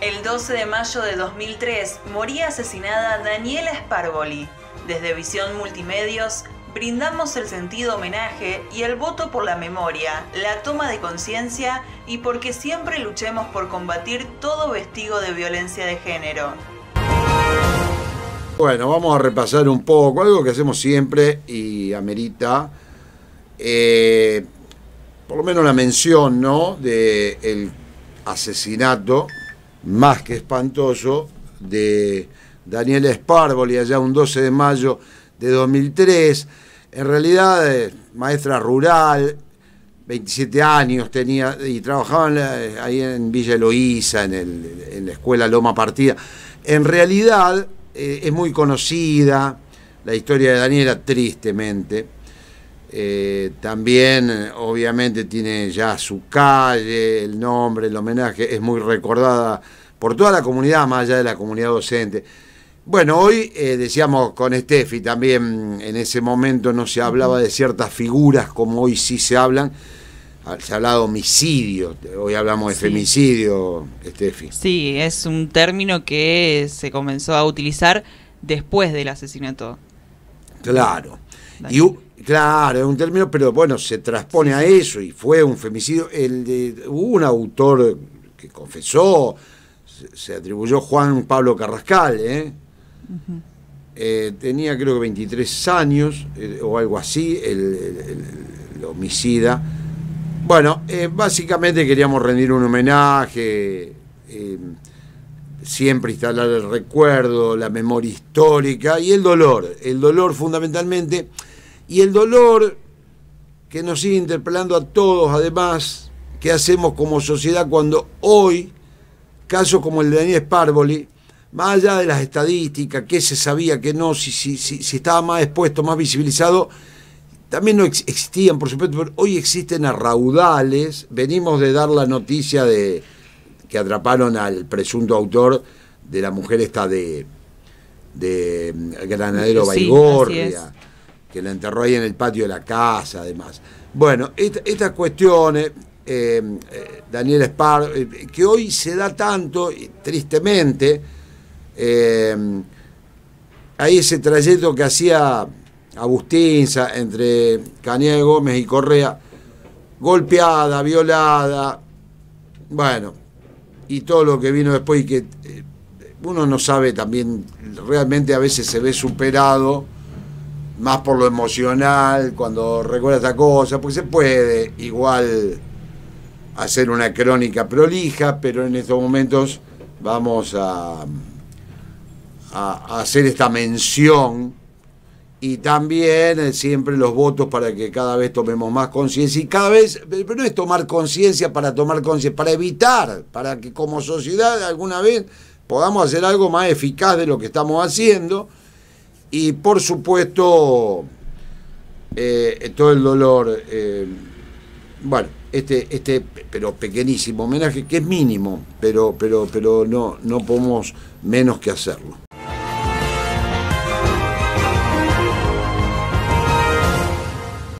El 12 de mayo de 2003 moría asesinada Daniela Sparvoli. Desde Visión Multimedios brindamos el sentido homenaje y el voto por la memoria, la toma de conciencia y porque siempre luchemos por combatir todo vestigio de violencia de género. Bueno, vamos a repasar un poco, algo que hacemos siempre y amerita, por lo menos la mención, ¿no?, del asesinato más que espantoso de Daniela Sparvoli, allá un 12 de mayo de 2003. En realidad, maestra rural, 27 años tenía y trabajaba ahí en Villa Eloísa, en la escuela Loma Partida. En realidad, es muy conocida la historia de Daniela, tristemente. También, obviamente, tiene ya su calle, el nombre, el homenaje, es muy recordada por toda la comunidad, más allá de la comunidad docente. Bueno, hoy decíamos con Steffi también, en ese momento no se hablaba de ciertas figuras como hoy sí se hablan. Se ha hablado de homicidio, hoy hablamos de femicidio, Steffi. Sí, es un término que se comenzó a utilizar después del asesinato. Claro. Claro, es un término, pero bueno, se transpone a eso y fue un femicidio. Hubo un autor que confesó, se atribuyó Juan Pablo Carrascal, tenía creo que 23 años o algo así, el homicida. Bueno, básicamente queríamos rendir un homenaje, siempre instalar el recuerdo, la memoria histórica y el dolor fundamentalmente, y el dolor que nos sigue interpelando a todos, además, qué hacemos como sociedad cuando hoy, casos como el de Daniela Sparvoli, más allá de las estadísticas, qué se sabía, qué no, si estaba más expuesto, más visibilizado, también no existían, por supuesto, pero hoy existen a raudales. Venimos de dar la noticia de que atraparon al presunto autor de la mujer esta de Granadero Baigorria, que la enterró ahí en el patio de la casa, además. Bueno, estas cuestiones, Daniela Sparvoli, que hoy se da tanto, tristemente, hay ese trayecto que hacía Agustinza entre Cañada de Gómez y Correa, golpeada, violada, bueno, y todo lo que vino después, y que uno no sabe también, realmente a veces se ve superado, más por lo emocional, cuando recuerda esta cosa, porque se puede igual hacer una crónica prolija, pero en estos momentos vamos a hacer esta mención. Y también siempre los votos para que cada vez tomemos más conciencia, y cada vez, pero no es tomar conciencia para tomar conciencia, para evitar, para que como sociedad alguna vez podamos hacer algo más eficaz de lo que estamos haciendo. Y por supuesto, todo el dolor, bueno, pero pequeñísimo homenaje, que es mínimo, pero no podemos menos que hacerlo.